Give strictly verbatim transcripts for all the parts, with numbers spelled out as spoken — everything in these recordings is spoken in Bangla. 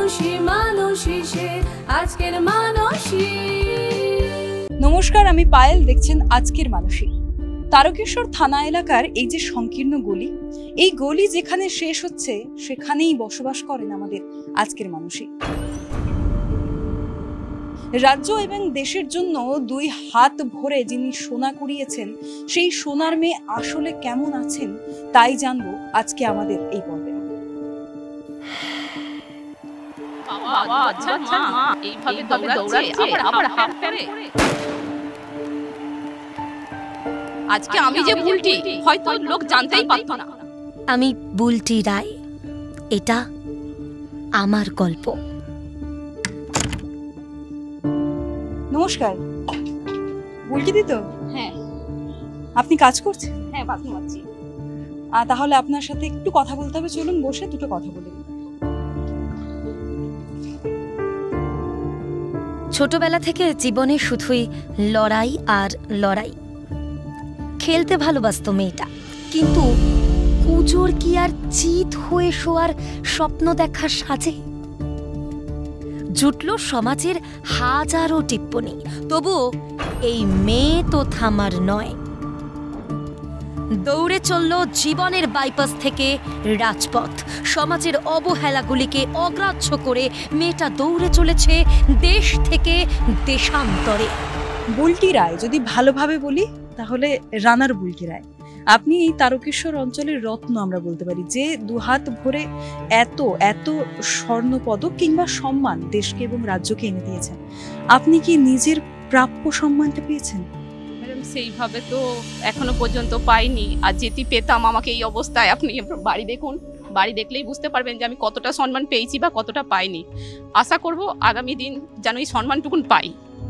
মানুষই মানুষই সে আজকের মানুষই। নমস্কার, আমি পায়েল, দেখছেন আজকের মানুষই। তারকেশ্বর থানা এলাকার এই যে সংকীর্ণ গলি, এই গলি যেখানে শেষ হচ্ছে সেখানেই বসবাস করেন আমাদের আজকের মানুষই। রাজ্য এবং দেশের জন্য দুই হাত ভরে যিনি সোনা কুড়িয়েছেন, সেই সোনার মেয়ে আসলে কেমন আছেন তাই জানবো আজকে আমাদের এই পর্বে। আজকে আমি যে বুলটি হয়তো লোক জানতেই পারতো না। আমি বুলটি রায়, এটা আমার গল্প। নমস্কার, বুলটি দি তো? হ্যাঁ। আপনি কাজ করছেন? হ্যাঁ, বাথরুম আছি। তাহলে আপনার সাথে একটু কথা বলতে হবে, চলুন বসে দুটো কথা বলি। ছোটবেলা থেকে জীবনে শুধুই লড়াই আর লড়াই। খেলতে ভালোবাসত মেয়েটা, কিন্তু কুজোর কি আর চিত হয়ে শোয়ার স্বপ্ন দেখা সাজে? জুটল সমাজের হাজারো টিপ্পনি, তবু এই মেয়ে তো থামার নয়। দৌড়ে চলল জীবনের বাইপাস থেকে রাজপথ। সমাজের অবহেলাগুলিকে অগ্রাহ্য করে মেয়েটা দৌড়ে চলেছে দেশ থেকে দেশান্তরে। বুলটি রায় যদি ভালোভাবে বলি তাহলে রানার বুলটি রায়। আপনি এই তারকেশ্বর অঞ্চলের রত্ন আমরা বলতে পারি, যে দুহাত ভরে এত এত স্বর্ণ পদক কিংবা সম্মান দেশকে এবং রাজ্যকে এনে দিয়েছেন। আপনি কি নিজের প্রাপ্য সম্মানটা পেয়েছেন? ম্যাডাম, সেইভাবে তো এখনো পর্যন্ত পাইনি। আর যেটি পেতাম আমাকে এই অবস্থায়, আপনি বাড়ি দেখুন, বাড়ি দেখলেই বুঝতে পারবেন যে আমি কতটা সম্মান পেয়েছি বা কতটা পাইনি। আশা করব আগামী দিন যেন এই সম্মানটুকুন পাই।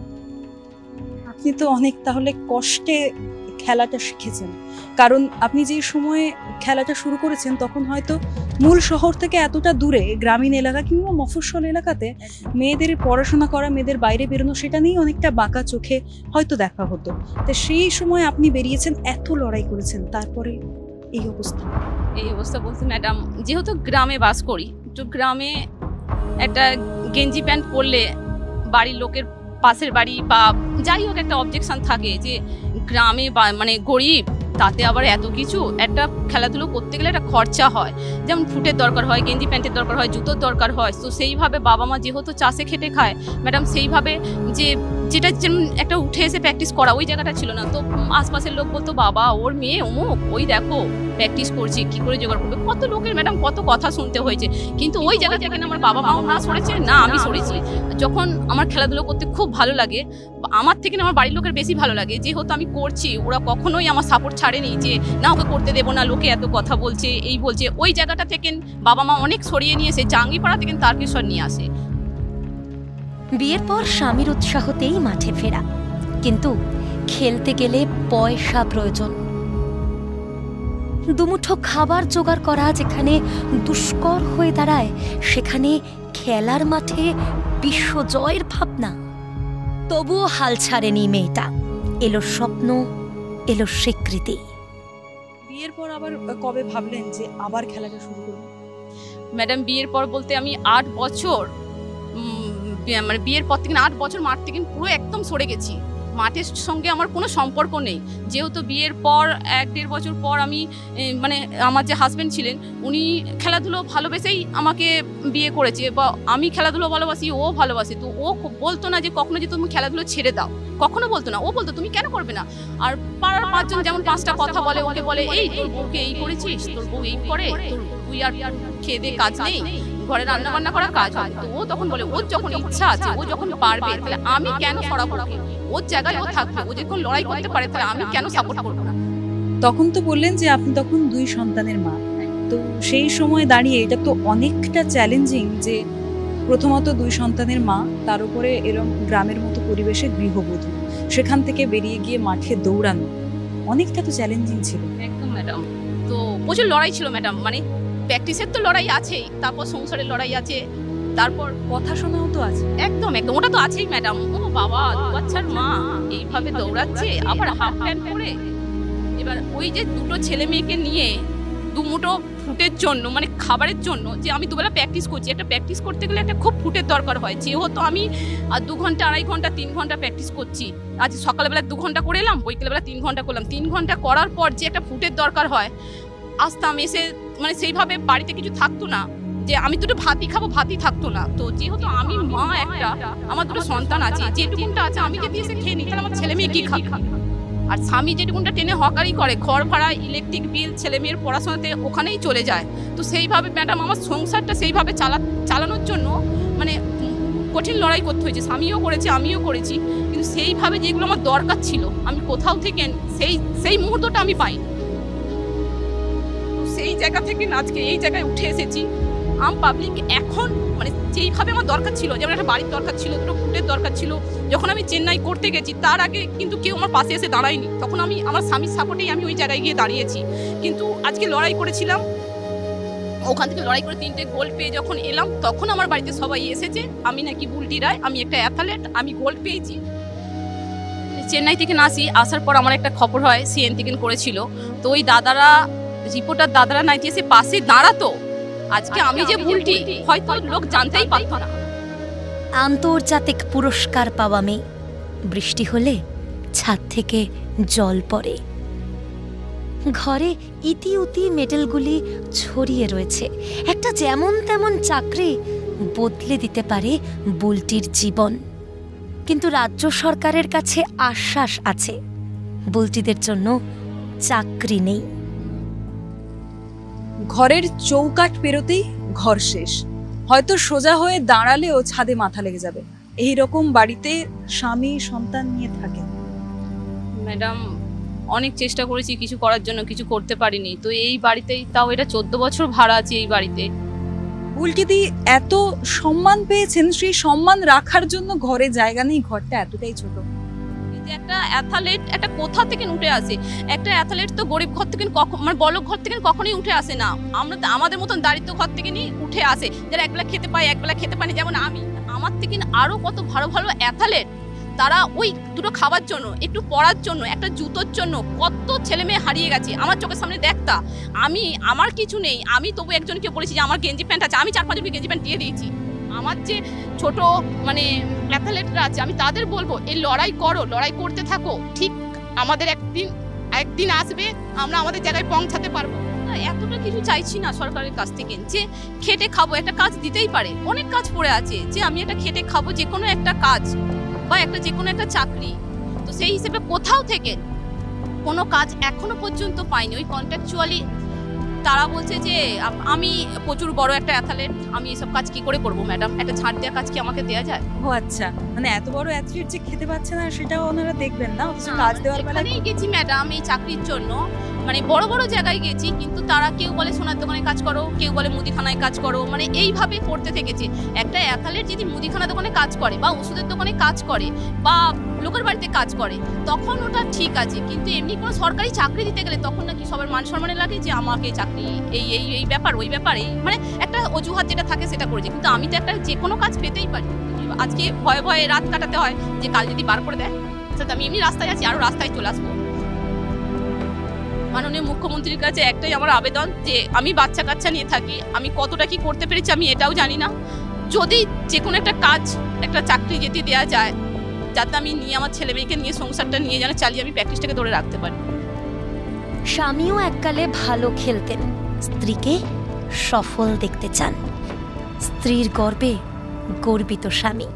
আপনি তো অনেক তাহলে কষ্টে খেলাটা শিখেছেন, কারণ আপনি যে সময়ে খেলাটা শুরু করেছেন তখন হয়তো মূল শহর থেকে এতটা দূরে গ্রামীণ এলাকা কিংবা মফস্বল এলাকাতে মেয়েদের পড়াশোনা করা, মেয়েদের বাইরে বেরোনো, সেটা নিয়েই অনেকটা বাঁকা চোখে হয়তো দেখা হতো। তো সেই সময় আপনি বেরিয়েছেন, এত লড়াই করেছেন, তারপরে এই অবস্থা। এই অবস্থা বলতে ম্যাডাম, যেহেতু গ্রামে বাস করি, তো গ্রামে একটা গেঞ্জি প্যান্ট পরলে বাড়ির লোকের, পাশের বাড়ি বা যাই হোক একটা অবজেকশন থাকে যে গ্রামে মানে গরিব, তাতে আবার এত কিছু। একটা খেলাধুলো করতে গেলে একটা খরচা হয়, যেমন ফুটের দরকার হয়, গেঞ্জি প্যান্টের দরকার হয়, জুতোর দরকার হয়। তো সেইভাবে বাবা মা যেহেতু চাষে খেটে খায় ম্যাডাম, সেইভাবে যে যেটা যেমন একটা উঠে এসে প্র্যাকটিস করা, ওই জায়গাটা ছিল না। তো আশপাশের লোক বলতো, বাবা ওর মেয়ে অমুক, ওই দেখো প্র্যাকটিস করছে, কি করে জোগাড় করবে। কত লোকের ম্যাডাম কত কথা শুনতে হয়েছে, কিন্তু ওই জায়গা থেকে আমার বাবা মাও না সরেছে, না আমি সরেছি। যখন আমার খেলাধুলো করতে খুব ভালো লাগে, আমার থেকে আমার বাড়ির লোকের বেশি ভালো লাগে, যেহেতু আমি করছি, ওরা কখনোই আমার সাপোর্ট ছাড়েনি যে না ওকে করতে দেবো না, লোকে এত কথা বলছে, এই বলছে। ওই জায়গাটা থেকে বাবা মা অনেক সরিয়ে নিয়ে এসে জাঙ্গিপাড়া থেকে তারকেশ্বর নিয়ে আসে। বিয়ের পর স্বামীর উৎসাহতেই মাঠে ফেরা, কিন্তু খেলতে গেলে পয়সা প্রয়োজন। দুমুঠো খাবার জোগাড় করা যেখানে দুষ্কর হয়ে দাঁড়ায়, সেখানে খেলার মাঠে বিশ্বজয়ের ভাবনা। তবুও হাল ছাড়েনি মেয়েটা। এলো স্বপ্ন, এলো স্বীকৃতি। বিয়ের পর আবার কবে ভাবলেন যে আবার খেলাটা শুরু করবেন? ম্যাডাম, বিয়ের পর বলতে আমি আট বছর মানে বিয়ের পর থেকে আট বছর মাঠ থেকে পুরো একদম সরে গেছি। মাঠের সঙ্গে আমার কোনো সম্পর্ক নেই। যেহেতু বিয়ের পর এক দেড় বছর পর আমি মানে আমার যে হাজব্যান্ড ছিলেন, উনি খেলাধুলো ভালোবেসেই আমাকে বিয়ে করেছে, বা আমি খেলাধুলো ভালোবাসি, ও ভালোবাসে। তো ও বলতো না যে কখনো যে তুমি খেলাধুলো ছেড়ে দাও, কখনো বলতো না। ও বলতো তুমি কেন করবে না। আর পাড়ার পাঁচজন যেমন পাঁচটা কথা বলে, ওকে বলে এই তোর বউকে এই করেছিস, তোর বউ এই করে, তোর তুই আর খেয়ে দে কাজ নেই, ঘরে রান্না বান্না করার কাজ হয়। তো ও তখন বলে ওর যখন ইচ্ছা আছে, ও যখন পারবে, তাহলে আমি কেন সরাবো? ওর জায়গায় ও থাকবে, ও যখন লড়াই করতে পারে, তাহলে আমি কেন সাপোর্ট করবো না? তখন তো বললেন যে আপনি তখন দুই সন্তানের মা। তো সেই সময় দাঁড়িয়ে এটা তো অনেকটা চ্যালেঞ্জিং যে প্রথমত দুই সন্তানের মা, তার উপরে এরকম গ্রামের মতো পরিবেশে গৃহবধূ, সেখান থেকে বেরিয়ে গিয়ে মাঠে দৌড়ানো অনেকটা তো চ্যালেঞ্জিং ছিল। একদম ম্যাডাম, তো প্রচুর লড়াই ছিল ম্যাডাম। মানে প্র্যাকটিসের তো লড়াই আছেই, তারপর সংসারের লড়াই আছে, তারপর কথা শোনাও তো আছে। একদম একদম ওটা তো আছেই ম্যাডাম। ও বাবা, দু বাচ্চার মা এইভাবে দৌড়াচ্ছে, আবার হাফ প্যান্ট পরে। এবার ওই যে দুটো ছেলে মেয়েকে নিয়ে দুমুটো ফুটের জন্য, মানে খাবারের জন্য, যে আমি দুবেলা প্র্যাকটিস করছি। একটা প্র্যাকটিস করতে গেলে একটা খুব ফুটের দরকার হয়, যেহেতু আমি দু ঘন্টা আড়াই ঘন্টা তিন ঘন্টা প্র্যাকটিস করছি। আজ সকালবেলা দু ঘন্টা করে এলাম, বৈকালবেলা তিন ঘন্টা করলাম। তিন ঘন্টা করার পর যে একটা ফুটের দরকার হয়, আসতাম এসে মানে সেইভাবে বাড়িতে কিছু থাকতো না, যে আমি দুটো ভাতই খাবো, ভাতই থাকতো না। তো যেহেতু আমি মা একটা, আমার দুটো সন্তান আছে, যেটুকুনটা আছে আমি যদি এসে খেয়ে নিই তাহলে আমার ছেলে মেয়ে কি খাবে? আর স্বামী যেটুকুনটা টেনে হকারি করে, ঘর ভাড়া, ইলেকট্রিক বিল, ছেলে মেয়ের পড়াশোনাতে ওখানেই চলে যায়। তো সেইভাবে ম্যাডাম আমার সংসারটা সেইভাবে চালা চালানোর জন্য মানে কঠিন লড়াই করতে হয়েছে। স্বামীও করেছে, আমিও করেছি, কিন্তু সেইভাবে যেগুলো আমার দরকার ছিল আমি কোথাও থেকে সেই সেই মুহূর্তটা আমি পাইনি। সেই জায়গা থেকে আজকে এই জায়গায় উঠে এসেছি। আম পাবলিক এখন মানে যেইভাবে আমার দরকার ছিল, যেমন একটা বাড়ির দরকার ছিল, দুটো ফুটের দরকার ছিল, যখন আমি চেন্নাই করতে গেছি তার আগে কিন্তু কেউ আমার পাশে এসে দাঁড়ায়নি। তখন আমি আমার স্বামীর সাপোর্টেই আমি ওই জায়গায় গিয়ে দাঁড়িয়েছি। কিন্তু আজকে লড়াই করেছিলাম, ওখান থেকে লড়াই করে তিনটে গোল্ড পেয়ে যখন এলাম তখন আমার বাড়িতে সবাই এসেছে আমি নাকি বুলটি রায়, আমি একটা অ্যাথলেট, আমি গোল্ড পেয়েছি। চেন্নাই থেকে নাসি আসার পর আমার একটা খবর হয় সিএন থেকে করেছিল, তো ওই দাদারা রিপোর্টার দাদারা নাইতে এসে পাশে দাঁড়াতো, আজকে আমি যে বুলটি হয়তো লোক জানতেই পারত না। আন্তর্জাতিক পুরস্কার পাওয়া মেয়ে, বৃষ্টি হলে ছাদ থেকে জল পড়ে, ঘরে ইতি উতি মেডেলগুলি ছড়িয়ে রয়েছে। একটা যেমন তেমন চাকরি বদলে দিতে পারে বুলটির জীবন। কিন্তু রাজ্য সরকারের কাছে আশ্বাস আছে, বুলটিদের জন্য চাকরি নেই। ঘরের চৌকাঠ পেরোতেই ঘর শেষ, হয়তো সোজা হয়ে দাঁড়ালেও ছাদে মাথা লেগে যাবে। এই রকম বাড়িতে স্বামী সন্তান নিয়ে থাকে। ম্যাডাম অনেক চেষ্টা করেছি কিছু করার জন্য, কিছু করতে পারিনি। তো এই বাড়িতেই, তাও এটা চোদ্দ বছর ভাড়া আছে এই বাড়িতে। বুলটিদি এত সম্মান পেয়েছেন, সেই সম্মান রাখার জন্য ঘরে জায়গা নেই, ঘরটা এতটাই ছোট। একটা অ্যাথলেট একটা কোথা থেকে উঠে আসে, একটা অ্যাথলেট তো গরিব ঘর থেকে কখন মানে বড় ঘর থেকে কখনোই উঠে আসে না। আমরা আমাদের মতন দারিদ্র ঘর থেকে নিয়ে উঠে আসে, যারা একবেলা খেতে পায় একবেলা খেতে পায় না। যেমন আমি, আমার থেকে আরো কত ভালো ভালো অ্যাথলেট, তারা ওই দুটো খাবার জন্য, একটু পড়ার জন্য, একটা জুতোর জন্য কত ছেলে মেয়ে হারিয়ে গেছে। আমার চোখের সামনে দেখতা, আমি আমার কিছু নেই, আমি তবু একজনকে বলেছি যে আমার গেঞ্জি প্যান্ট আছে, আমি চার পাঁচজনকে গেঞ্জি প্যান্ট দিয়ে দিয়েছি। আমার যে ছোট মানে অ্যাথলেটরা আছে, আমি তাদের বলবো এই লড়াই করো, লড়াই করতে থাকো, ঠিক আমাদের একদিন একদিন আসবে, আমরা আমাদের জায়গায় পৌঁছাতে পারবো। এতটা কিছু চাইছি না সরকারের কাছ থেকে যে খেটে খাবো, একটা কাজ দিতেই পারে, অনেক কাজ পড়ে আছে, যে আমি একটা খেটে খাবো যে কোনো একটা কাজ বা একটা যে কোনো একটা চাকরি। তো সেই হিসেবে কোথাও থেকে কোনো কাজ এখনো পর্যন্ত পাইনি। ওই কন্ট্রাকচুয়ালি তারা বলছে যে আমি প্রচুর বড় একটা অ্যাথলেট, আমি এসব কাজ কি করে করবো ম্যাডাম, একটা ছাড় দেওয়া কাজ কি আমাকে দেওয়া যায়? ও আচ্ছা, মানে এত বড় অ্যাথলেট যে খেতে পাচ্ছে না সেটাও ওনারা দেখবেন না, অথচ কাজ দেওয়ার বেলায় গেছি ম্যাডাম এই চাকরির জন্য, মানে বড় বড় জায়গায় গেছি, কিন্তু তারা কেউ বলে সোনার দোকানে কাজ করো, কেউ বলে মুদিখানায় কাজ করো, মানে এইভাবে করতে থেকেছে। একটা অ্যাথলেট যদি মুদিখানা দোকানে কাজ করে বা ওষুধের দোকানে কাজ করে বা লোকের বাড়িতে কাজ করে তখন ওটা ঠিক আছে, কিন্তু এমনি কোনো সরকারি চাকরি দিতে গেলে তখন নাকি সবার মান সম্মানে লাগে যে আমাকে চাকরি এই এই এই ব্যাপার ওই ব্যাপার, এই মানে একটা অজুহাত যেটা থাকে সেটা করেছে। কিন্তু আমি তো একটা যে কোনো কাজ পেতেই পারি, আজকে ভয়ে ভয়ে রাত কাটাতে হয় যে কাল যদি বার করে দেয়, সেটা আমি এমনি রাস্তায় আছি, আরও রাস্তায় চলে আসবো। মাননীয় মুখ্যমন্ত্রীর কাছে একটাই আমার আবেদন যে আমি বাচ্চা কাচ্চা নিয়ে থাকি, আমি কতটা কি করতে পেরেছি আমি এটাও জানি না, যদি যে কোনো একটা কাজ একটা চাকরি যেতে দেওয়া যায়, যাতে আমি নিয়ে আমার ছেলে মেয়েকে নিয়ে সংসারটা নিয়ে যেন চালিয়ে আমি প্র্যাকটিসটাকে ধরে রাখতে পারি। স্বামীও এককালে ভালো খেলতেন, স্ত্রীকে সফল দেখতে চান। স্ত্রীর গর্বে গর্বিত স্বামী,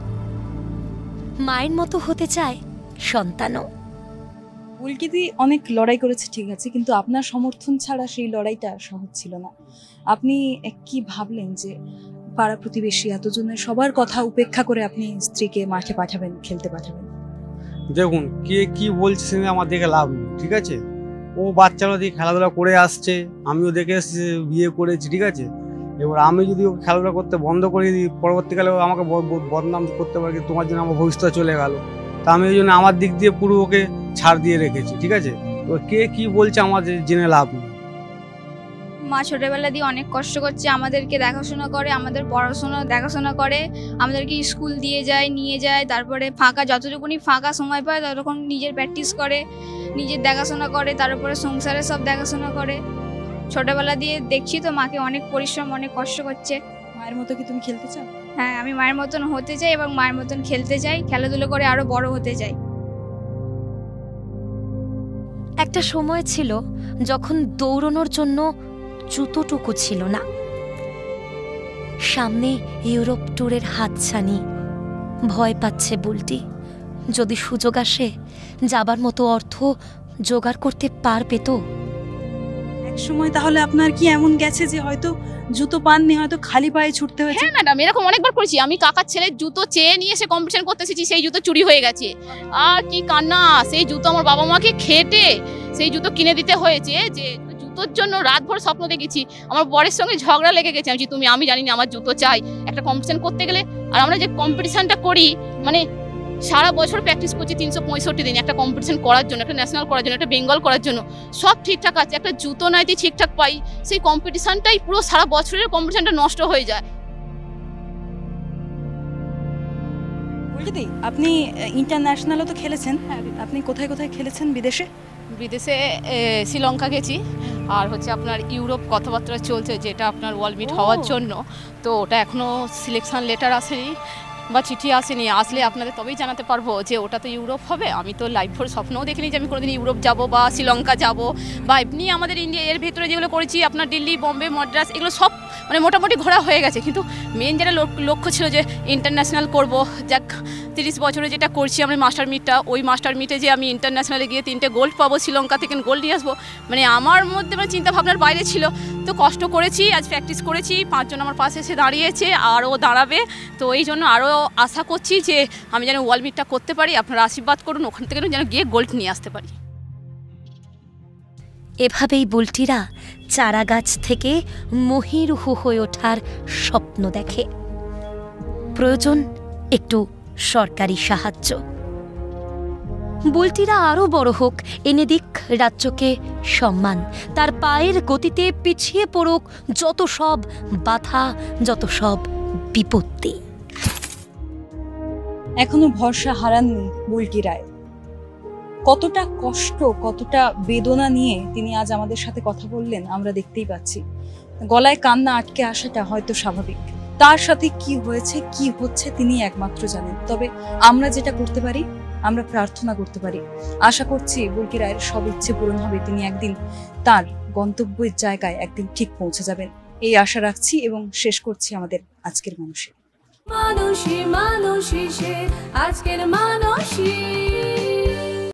মায়ের মতো হতে চায় সন্তানও। বুলটিদি অনেক লড়াই করেছে ঠিক আছে, কিন্তু আপনার সমর্থন ছাড়া সেই লড়াইটা সহজ ছিল না। আপনি কি ভাবলেন যে পাড়া প্রতিবেশী এতজনের সবার কথা উপেক্ষা করে আপনি স্ত্রীকে মাঠে পাঠাবেন, খেলতে পাঠাবেন? দেখুন কে কি বলছে সে আমার দেখে লাভ নেই, ঠিক আছে? ও বাচ্চারা দিয়ে খেলাধুলা করে আসছে, আমিও দেখে এসেছি, বিয়ে করেছি, ঠিক আছে? এবার আমি যদি ওকে খেলাধুলা করতে বন্ধ করে দিই, পরবর্তীকালে আমাকে বদনাম করতে পারে, তোমার জন্য আমার ভবিষ্যৎ চলে গেল। তা আমি ওই জন্য আমার দিক দিয়ে পুরো ওকে ছাড় দিয়ে রেখেছি, ঠিক আছে? এবার কে কি বলছে আমার জেনে লাভ নেই। মা ছোটবেলা দিয়ে অনেক কষ্ট করছে, আমাদেরকে দেখাশোনা করে, আমাদের পড়াশোনা দেখাশোনা করে, আমাদেরকে স্কুল দিয়ে যায়, নিয়ে যায়, তারপরে ফাঁকা যতটুকুনি ফাঁকা সময় পায় ততক্ষণ নিজের প্র্যাকটিস করে, নিজের দেখাশোনা করে, তারপরে সংসারে সব দেখাশোনা করে। ছোটবেলা দিয়ে দেখছি তো মাকে অনেক পরিশ্রম, অনেক কষ্ট করছে। মায়ের মতো কি তুমি খেলতে চাও? হ্যাঁ, আমি মায়ের মতন হতে চাই এবং মায়ের মতন খেলতে চাই, খেলাধুলো করে আরো বড় হতে চাই। একটা সময় ছিল যখন দৌড়ানোর জন্য জুতোটুকু ছিল না। সামনে ইউরোপ ট্যুরের হাতছানি, ভয় পাচ্ছে বুলটি। যদি সুযোগ আসে যাবার মতো অর্থ জোগাড় করতে পারবে তো? এক সময় তাহলে আপনার কি এমন গেছে যে হয়তো জুতো পাননি, হয়তো খালি পায়ে ছুটতে হয়েছে? হ্যাঁ ম্যাডাম, এরকম অনেকবার করেছি। আমি কাকার ছেলের জুতো চেয়ে নিয়ে এসে কম্পিটিশন করতে এসেছি, সেই জুতো চুরি হয়ে গেছে। আর কি কান্না! সেই জুতো আমার বাবা মাকে খেটে সেই জুতো কিনে দিতে হয়েছে। যে জুতোর জন্য রাত ভর স্বপ্ন দেখেছি। আমার বরের সঙ্গে ঝগড়া লেগে গেছে, আমি তুমি আমি জানি না, আমার জুতো চাই একটা কম্পিটিশন করতে গেলে। আর আমরা যে কম্পিটিশনটা করি, মানে সারা বছর প্র্যাকটিস করছি তিনশো পঁয়ষট্টি দিন একটা কম্পিটিশন করার জন্য, একটা ন্যাশনাল করার জন্য, একটা বেঙ্গল করার জন্য। সব ঠিকঠাক আছে, একটা জুতো নাইতে ঠিকঠাক পাই, সেই কম্পিটিশনটাই পুরো সারা বছরের কম্পিটিশনটা নষ্ট হয়ে যায়। দিদি, আপনি ইন্টারন্যাশনালও তো খেলেছেন, আপনি কোথায় কোথায় খেলেছেন বিদেশে? বিদেশে শ্রীলঙ্কা গেছি, আর হচ্ছে আপনার ইউরোপ কথাবার্তা চলছে, যেটা আপনার ওয়ার্ল্ড মিট হওয়ার জন্য। তো ওটা এখনো সিলেকশন লেটার আসেনি বা চিঠি আসেনি। আসলে আপনাদের তবেই জানাতে পারবো যে ওটা তো ইউরোপ হবে। আমি তো লাইফ ভোর স্বপ্নও দেখিনি যে আমি কোনোদিন ইউরোপ যাব বা শ্রীলঙ্কা যাব, বা এমনি আমাদের ইন্ডিয়া এর ভেতরে যেগুলো করেছি আপনার দিল্লি, বম্বে, মাদ্রাজ, এগুলো সব মানে মোটামুটি ঘোরা হয়ে গেছে। কিন্তু মেন যেটা লক্ষ্য ছিল যে ইন্টারন্যাশনাল করব, যাক তিরিশ বছরে যেটা করছি আমি মাস্টার মিটটা, ওই মাস্টার মিটে যে আমি ইন্টারন্যাশনালে গিয়ে তিনটে গোল্ড পাবো, শ্রীলঙ্কা থেকে গোল্ড নিয়ে আসবো, মানে আমার মধ্যে মানে চিন্তা ভাবনার বাইরে ছিল। তো কষ্ট করেছি, আজ প্র্যাকটিস করেছি, পাঁচজন আমার পাশে এসে দাঁড়িয়েছে, আরও দাঁড়াবে। তো এই জন্য আরও আশা করছি যে আমি যেন ওয়ার্ল্ড মিটটা করতে পারি। আপনারা আশীর্বাদ করুন, ওখান থেকে যেন গিয়ে গোল্ড নিয়ে আসতে পারি। এভাবেই বুলটিরা চারা গাছ থেকে মহিরুহু হয়ে ওঠার স্বপ্ন দেখে। প্রয়োজন একটু সরকারি সাহায্য। বুলটিরা আরও বড় হোক, এনে দিক রাজ্যকে সম্মান। তার পায়ের গতিতে পিছিয়ে পড়ুক যত সব বাধা, যত সব বিপত্তি। এখনো ভরসা হারাননি বুলটি রায়। কতটা কষ্ট, কতটা বেদনা নিয়ে তিনি আজ আমাদের সাথে কথা বললেন আমরা দেখতেই পাচ্ছি। গলায় কান্না আটকে আসাটা হয়তো স্বাভাবিক। তার সাথে কি হয়েছে, কি হচ্ছে তিনি একমাত্র জানেন। তবে আমরা যেটা করতে পারি, আমরা প্রার্থনা করতে পারি। আশা করছি বুলটি রায়ের সব ইচ্ছে পূরণ হবে, তিনি একদিন তার গন্তব্যের জায়গায় একদিন ঠিক পৌঁছে যাবেন, এই আশা রাখছি। এবং শেষ করছি আমাদের আজকের মানুষে। মানুষই মানুষই সে আজকের মানুষই।